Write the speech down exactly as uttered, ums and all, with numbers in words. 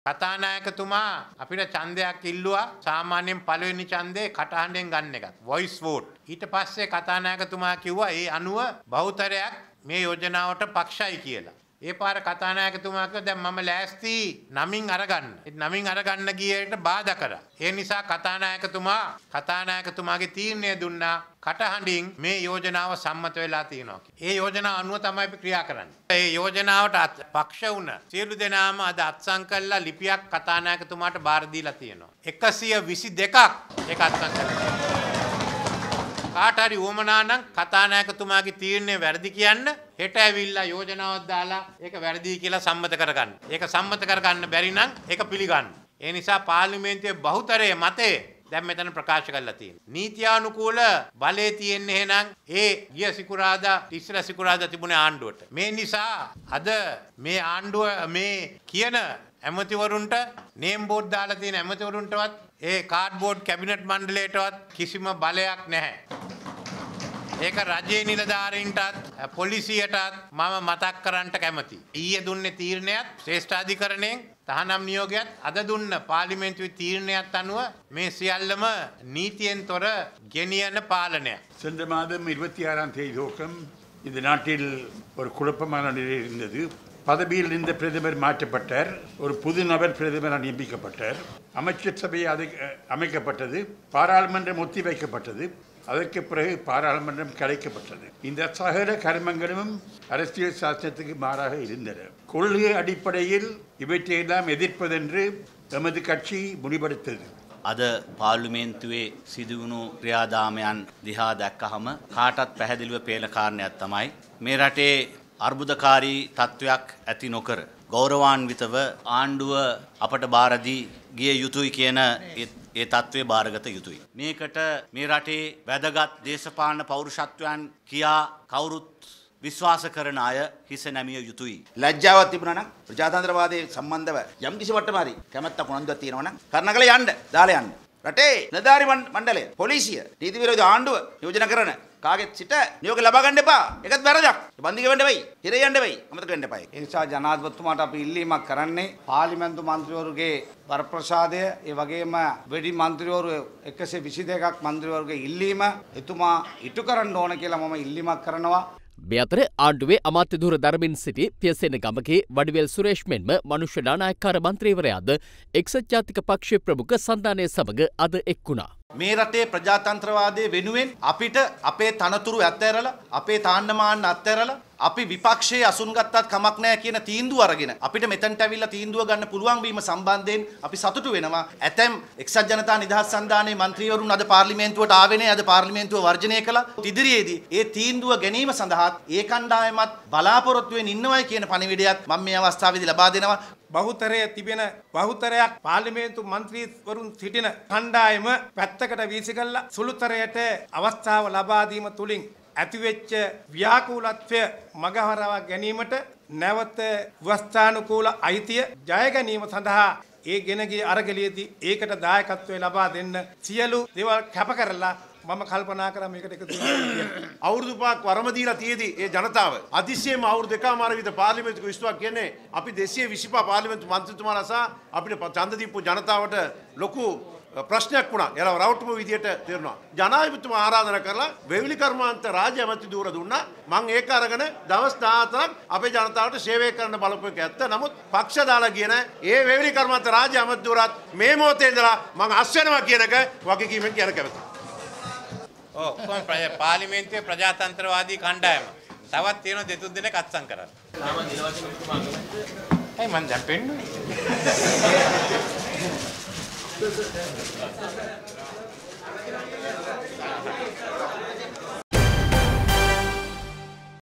කතානායකතුමා අපිට ඡන්දයක් ඉල්ලුවා. සාමාන්‍යයෙන් පළවෙනි ඡන්දේ කටහඬෙන් ගන්න එකක්. voice vote. ඊට පස්සේ කතානායකතුමා කිව්වා ඒ අනුව බහුතරයක් මේ යෝජනාවට පක්ෂයි කියලා. ඒ පාර කතානායකතුමා කිව්වා දැන් මම ලෑස්ති නමින් අරගන්න. ඒ නමින් අරගන්න ගියට බාධා කරා. ඒ නිසා කතානායකතුමා කතානායකතුමාගේ තීරණය දුන්නා කටහඬින් මේ යෝජනාව සම්මත වෙලා තියෙනවා. ඒ යෝජනාව අනුව තමයි අපි ක්‍රියා කරන්නේ. ඒ යෝජනාවට පක්ෂ වුණ සියලු දෙනාම අද අත්සන් කළා ලිපියක් කතානායකතුමාට බාර දීලා තියෙනවා. එකසිය විසි දෙකක් ඒක අත්සන් කළා. කාට හරි උවමනා නම් කතානායකතුමාගේ තීරණය වැරදි කියන්න හෙට ඇවිල්ලා යෝජනාවක් දාලා ඒක වැරදි කියලා සම්මත කරගන්න. ඒක සම්මත කරගන්න බැරි නම් ඒක පිළිගන්න. ඒ නිසා පාර්ලිමේන්තුවේ බහුතරයේ මතය දැන් මෙතන ප්‍රකාශ කරලා තියෙනවා. නීත්‍යානුකූල බලය තියෙන්නේ එහෙනම් ඒ ගිය සිකුරාදා ඉස්සර සිකුරාදා තිබුණේ ආණ්ඩුවට. මේ නිසා අද මේ ආණ්ඩුව මේ කියන ඇමතිවරුන්ට නේම් බෝඩ් දාලා තියෙන ඇමතිවරුන්ටවත් ඒ කාඩ්බෝඩ් කැබිනට් මණ්ඩලයටවත් කිසිම බලයක් නැහැ. ඒක රජයේ නිලධාරීන්ටත් පොලිසියටත් මම මතක් කරන්නට කැමතියි. ඊයේ දුන්නේ තීරණයත් ශ්‍රේෂ්ඨාධිකරණයෙන් තහනම් නියෝගයත් අද දුන්න පාර්ලිමේන්තුවේ තීරණයත් අනුව මේ සියල්ලම நீதிයෙන් තොර ගෙනියන පාලනයක්. சென்ற மாதம் இருபத்தி ஆறாம் தேதி துவக்கம் இந்த நாட்டில் ஒரு குழப்பமான நிலை இருந்தது. பதவியில் இருந்த பிரதமர் மாற்றப்பட்டார். ஒரு புது நபர் பிரதமராக நியமிக்கப்பட்டார். அமைச்சர் சபை அது அமைக்கப்பட்டது. பாராளுமன்றம் ஒத்தி வைக்கப்பட்டது. அதற்கு பிறகு பாராளுமன்றம் கலைக்கப்பட்டது. இந்த சகல கர்மங்களும் அரசியல் சாசனத்துக்கு மாறாக இருந்தன. கொள்கை அடிப்படையில் இவற்றையெல்லாம் எதிர்ப்பதென்று எமது கட்சி முடிவெடுத்தது. අද පාර්ලිමේන්තුවේ සිදුවුණු ක්‍රියාදාමයන් දිහා දැක්කහම කාටත් පැහැදිලිව පේන කාරණයක් තමයි මේ රටේ අර්බුදකාරී තත්වයක් ඇති නොකර ගෞරවාන්විතව ආණ්ඩුව අපට බාර දී ගිය යුතුයි කියන ඒ තත්ත්වය බාරගත යුතුයි. මේකට මේ රටේ වැදගත් දේශපාලන පෞරුෂත්වයන් කියා කවුරුත් විශ්වාස කරන අය හිස නැමිය යුතුයි. ලැජ්ජාවක් තිබුණා නම් ප්‍රජාතන්ත්‍රවාදයේ සම්බන්ධව යම් කිසි මට්ටමක හරි කැමැත්තක් උනන්දුවක් තියෙනවා නම් කර්ණකල යන්න දාලා යන්න. රටේ නිලධාරි මණ්ඩලය පොලිසිය නීති විරෝධී ආණ්ඩුව යෝජනා කරන කාගෙත් සිට නියෝග ලබා ගන්න එපා. ඒකත් වැරදක්. බන්දි ගෙවන්න වෙයි. හිරේ යන්න වෙයි. අමතක වෙන්න එපා. ඒ නිසා ජනාධිපතිතුමාට අපි ඉල්ලීමක් කරන්නේ පාර්ලිමේන්තු මන්ත්‍රීවරුගේ වරප්‍රසාදය ඒ වගේම වෙඩි මන්ත්‍රීවරු එකසිය විසි දෙකක් මන්ත්‍රීවරුගේ ඉල්ලීම එතුමා ඉටු කරන්න ඕන කියලා මම ඉල්ලීමක් කරනවා. මේ අතර ආණ්ඩුවේ අමාත්‍ය ධුර දරමින් සිටි පියසේන ගමගේ වඩිවැල් සුරේෂ් මෙන්ම මනුෂ්‍ය නානායක්කාර මන්ත්‍රීවරයාද එක්සත් ජාතික පක්ෂයේ ප්‍රමුඛ සන්ධානය සමග අද එක් වුණා. මේ රටේ ප්‍රජාතන්ත්‍රවාදයේ වෙනුවෙන් අපිට අපේ තනතුරු අත්හැරලා අපේ තාන්නමාන අත්හැරලා අපි විපක්ෂයේ අසුන් ගත්තත් කමක් නැහැ කියන තීන්දුව අරගෙන අපිට මෙතනට ඇවිල්ලා තීන්දුව ගන්න පුළුවන් වීම සම්බන්ධයෙන් අපි සතුටු වෙනවා. ඇතැම් එක්සත් ජනතා නිදහස් සන්ධානයේ മന്ത്രിවරුන් අද පාර්ලිමේන්තුවට ආවේ නැහැ. අද පාර්ලිමේන්තුව වර්ජනය කළා. ඉදිරියේදී ඒ තීන්දුව ගැනීම සඳහා ඒ කණ්ඩායමත් බලාපොරොත්තු වෙමින් ඉන්නවයි කියන පණිවිඩයක් මම මේ අවස්ථාවේදී ලබා දෙනවා. බහුතරය තිබෙන බහුතරයක් පාර්ලිමේන්තු මන්ත්‍රීවරුන් සිටින කණ්ඩායම පැත්තකට වීසිකල්ලා සුළුතරයට අවස්ථාව ලබා දීම තුලින් ඇතිවෙච්ච ව්‍යාකූලත්වය මගහරවා ගැනීමට නැවත වස්තානුකූල අයිතිය ජය ගැනීම සඳහා ඒ ගෙන ගිය අරගලියේදී ඒකට දායකත්වය ලබා දෙන්න සියලු දේවල් කැප කරලා මම කල්පනා කරා මේකට එකතු වෙන්න. අවුරුදු පහක් වරම දීලා තියේදී ඒ ජනතාව අතිශයම අවුරුදු දෙකමාර විතර පාර්ලිමේන්තු විශ්වාස කියන්නේ අපි දෙසිය විසිපහ පාර්ලිමේන්තු මන්ත්‍රීතුමාලා සහ අපිට ඡන්ද දීපු ජනතාවට ලොකු ප්‍රශ්නයක් වුණා. ඒලා රවට්ටපු විදියට තේරුණා. ජනාධිපතිතුමා ආරාධනා කරලා වෙවිලි කර්මාන්ත රාජ්‍ය ඇමති ධූර දුන්නා. මම ඒක අරගෙන දවස් දහහතරක් අපේ ජනතාවට සේවය කරන්න බලපු එක ඇත්ත. නමුත් පක්ෂ දාලා කියන ඒ වෙවිලි කර්මාන්ත රාජ්‍ය ඇමති ධූරත් මේ මොහොතේ ඉඳලා මම අස් වෙනවා කියන එක වගකීමෙන් කියන කැමතියි. ඔව් කොහොම පාර්ලිමේන්තුවේ ප්‍රජාතන්ත්‍රවාදී කණ්ඩායම තවත් තියෙන දෙතුන් දෙනෙක් අත්සන් කරා. තාම නිලවතුමා මම ඒ මන් දැන් පෙන්නුනේ